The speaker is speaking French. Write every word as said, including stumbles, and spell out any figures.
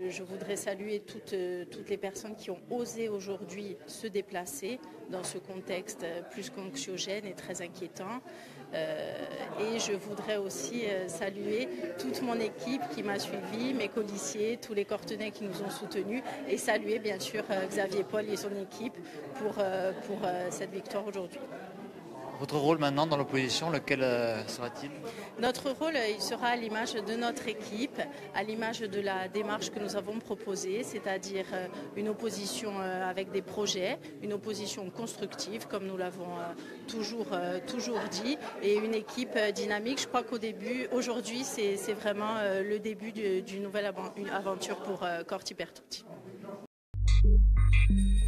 je voudrais saluer toutes, toutes les personnes qui ont osé aujourd'hui se déplacer dans ce contexte plus qu'anxiogène et très inquiétant. Euh, et je voudrais aussi euh, saluer toute mon équipe qui m'a suivi, mes colissiers, tous les Cortenais qui nous ont soutenus et saluer bien sûr euh, Xavier Paul et son équipe pour, euh, pour euh, cette victoire aujourd'hui. Votre rôle maintenant dans l'opposition, lequel euh, sera-t-il ? Notre rôle, il sera à l'image de notre équipe, à l'image de la démarche que nous avons proposée, c'est-à-dire une opposition avec des projets, une opposition constructive, comme nous l'avons toujours, toujours dit, et une équipe dynamique. Je crois qu'au début, aujourd'hui, c'est, c'est vraiment le début d'une nouvelle aventure pour Corti per Tutti.